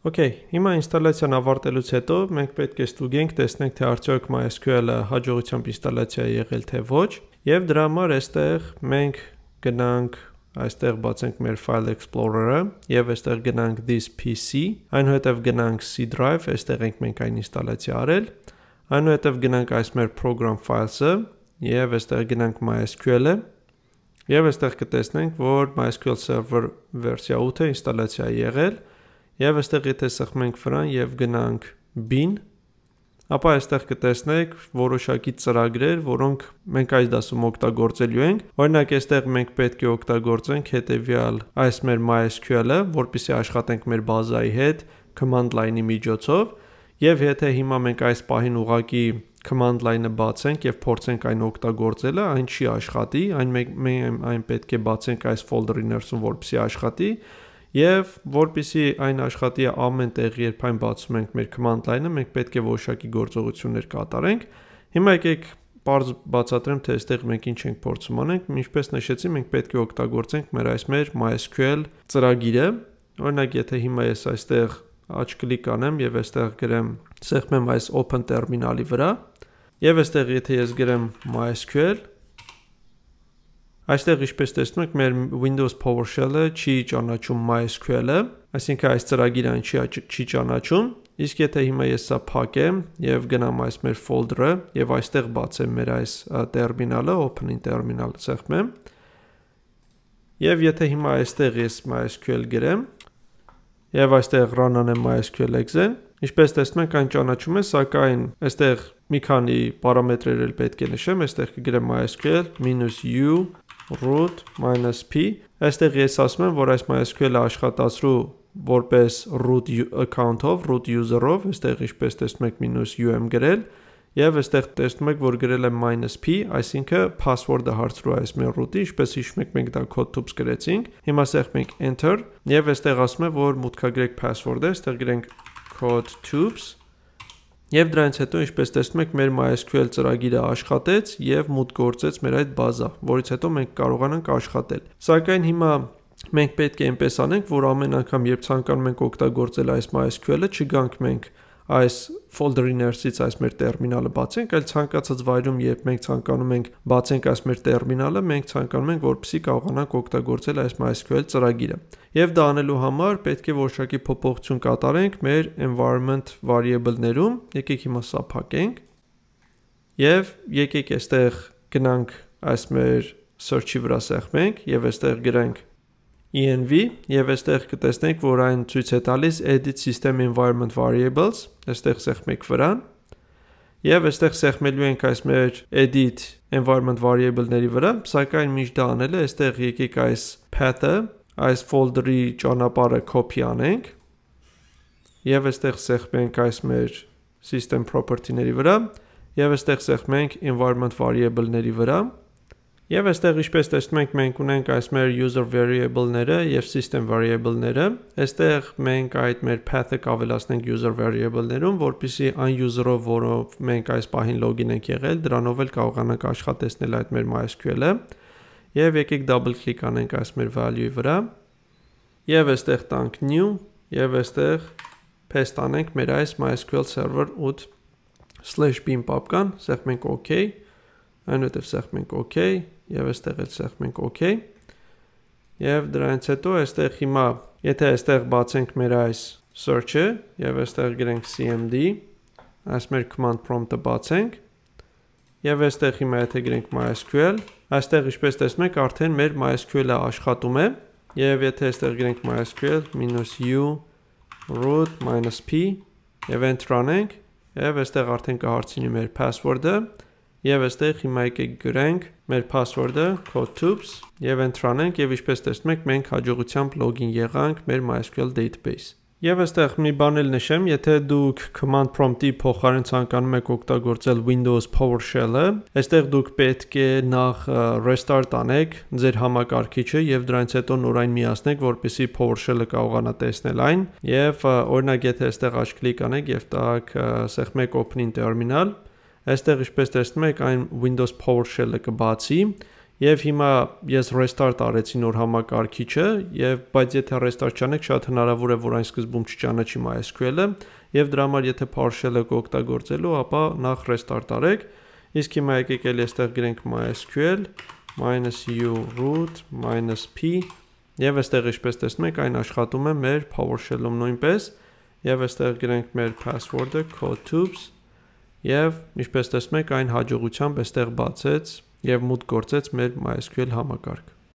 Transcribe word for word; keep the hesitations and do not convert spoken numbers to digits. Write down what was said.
Okay, հիմա ինստալացիան ավարտելուց հետո մենք պետք է ստուգենք, տեսնենք թե արդյոք MySQL-ը հաջողությամբ ինստալացիա է եղել թե ոչ, եւ դրա համար այստեղ մենք գնանք, այստեղ բացենք մեր File Explorer-ը եւ այստեղ գնանք this P C, այնուհետեւ գնանք C drive, այստեղ ենք մենք այն ինստալացիա արել, այնուհետեւ գնանք այս մեր program files-ը եւ այստեղ գնանք MySQL-ը եւ այստեղ կտեսնենք, որ MySQL Server վերսիա ութը ինստալացիա է եղել. Եվ այստեղ եթե սխմենք վրան եւ գնանք bin, ապա այստեղ կտեսնենք որոշակի ծրագրեր, որոնք մենք այս դասում օգտագործելու ենք։ Օրինակ այստեղ մենք պետք է օգտագործենք հետեւյալ այս մեր MySQL-ը, որպեսզի աշխատենք մեր բազայի հետ command line-ի միջոցով, եւ եթե հիմա մենք այս պահին ուղակի command line-ը բացենք եւ փորձենք այն օգտագործելը, այն չի աշխատի, այն մենք այն պետք է բացենք այս folder-ի ներսում, որպեսզի աշխատի։ Եվ որպեսզի այն աշխատի ամեն տեղ, երբ այն բացում ենք մեր command line-ը, մենք պետք է որոշակի գործողություններ կատարենք։ Հիմա եկեք պարզ բացատրեմ, թե այստեղ մենք ինչ ենք փորձում անենք։ Ինչպես նշեցի, մենք պետք է օգտագործենք մեր այս մեր MySQL ծրագիրը։ Օրինակ, եթե հիմա ես այստեղ աջ կլիկ անեմ եւ այստեղ գրեմ, սեղմեմ այս open terminal-ի վրա, եւ այստեղ եթե ես գրեմ MySQL, այստեղ ինչպես տեսնում եք, մեր Windows PowerShell-ը չի ճանաչում MySQL-ը, այսինքն այս ծրագիրը այն չի, չի ճանաչում, իսկ եթե հիմա ես սա փակեմ եւ գնամ այս մեր folder-ը եւ այստեղ բացեմ մեր այս terminal-ը, open-in terminal սեղմեմ, եւ եթե հիմա այստեղ ես MySQL գրեմ եւ այստեղ run անեմ MySQL exe, ինչպես տեսնում եք, այն ճանաչում է, սակայն այստեղ մի քանի պարամետրեր էլ պետք է նշեմ, այստեղ կգրեմ MySQL-u root -p, այստեղ ես ասում եմ, որ այս MySQL-ը աշխատացրու որպես root account-ով, root user-ով, այստեղ ինչպես տեսնում եք -u եմ գրել, եւ այստեղ տեսնում եք, որ գրել եմ -p, այսինքն password-ը հարցրու այս մեր root-ի, ինչպես հիշում եք, մենք դա code tubes գրեցինք, հիմա սեղմենք enter, եւ այստեղ ասում է, որ մուտքագրեք password-ը, այստեղ գրենք code tubes. Եվ դրանից հետո, ինչպես տեսնում եք, մեր MySQL ծրագիրը աշխատեց եւ մուտք գործեց մեր այդ բազա, որից հետո մենք կարողանանք աշխատել։ Սակայն հիմա մենք պետք է այնպես անենք, որ ամեն անգամ, երբ ցանկանում ենք օգտագործել այս MySQL-ը, չգանք մենք այս folder-ի ներսից այս մեր terminal-ը բացենք, այլ ցանկացած վայրում, երբ մենք ցանկանում ենք բացենք այս մեր terminal-ը, մենք ցանկանում ենք, որպեսզի կարողանանք օգտագործել այս MySQL ծրագիրը։ Եվ դա անելու համար պետք է որոշակի փոփոխություն կատարենք մեր environment variable-ներում։ Եկեք հիմա սա փակենք։ Եվ եկեք այստեղ գնանք այս մեր search-ի վրա սեղմենք եւ այստեղ գրենք env եւ այստեղ կտեսնենք, որ այն ցույց է տալիս edit system environment variables, այստեղ սեղմենք վրան եւ այստեղ սեղմելու ենք այս մեր edit environment variable-ների վրա, սակայն միշտ դա անելը այստեղ եկեք այս path-ը, այս folder-ի ճանապարհը copy անենք եւ այստեղ սեղմենք այս մեր system property-ների վրա եւ այստեղ սեղմենք environment variable-ների վրա Եվ այստեղ ինչպես տեսնում ենք, մենք ունենք այս մեր user variable-ները եւ system variable-ները։ Այստեղ մենք այդ մեր path-ը կավելացնենք user variable-ներում, որպեսզի այն user-ով, որով մենք այս պահին login ենք եղել, դրանով էլ կարողանանք աշխատեցնել այդ մեր MySQL-ը։ Եվ եկեք double click անենք այս մեր value-ի վրա։ Եվ այստեղ տանք new, եւ այստեղ paste անենք մեր այս MySQL server eight slash bin պապկան, սեղմենք OK, այնուհետև սեղմենք OK, եւ այստեղ էլ սեղմենք OK։ Եվ դրանից հետո այստեղ հիմա, եթե այստեղ բացենք մեր այս search-ը եւ այստեղ գրենք cmd, այս մեր command prompt-ը բացենք, եւ այստեղ հիմա եթե գրենք MySQL, այստեղ ինչպես տեսնում եք, արդեն մեր MySQL-ը աշխատում է, եւ եթե այստեղ գրենք MySQL-u root -p եւ enter անենք, եւ այստեղ արդեն կհարցնի մեր password-ը Եվ այստեղ հիմա եկեք գրենք մեր password-ը code tubes եւ enter անենք եւ ինչպես տեսնում եք մենք հաջողությամբ login եղանք մեր MySQL database։ Եվ այստեղ մի բան էլ նշեմ, եթե դուք command prompt-ի փոխարեն ցանկանում եք օգտագործել Windows PowerShell-ը, այստեղ դուք պետք է նախ restart անեք ձեր համակարգիչը եւ դրանից հետո նորայն միացնեք, որպեսզի PowerShell-ը կարողանա տեսնել այն եւ օրինակ եթե այստեղ աջ կլիկ անեք եւ տակ սեղմեք open in terminal Այստեղ ինչպես տեսնում եք այն Windows PowerShell-ը կբացի Եվ հիմա ես restart արեցի նոր համակարգիչը, եւ բայց եթե restart չանեք, շատ հնարավոր է, որ այն սկզբում չճանաչի MySQL-ը, եւ դրա համար եթե PowerShell-ը կօգտագործելու, ապա նախ restart արեք։ Իսկ հիմա եկեք էլի այստեղ գրենք MySQL -u root -p եւ այստեղ ինչպես տեսնում եք, այն աշխատում է մեր PowerShell-ում նույնպես, եւ այստեղ գրենք մեր password-ը codetubes եւ ինչպես տեսնում եք, այն հաջողությամբ այստեղ բացեց եւ մուտք գործեց մեր MySQL համակարգ։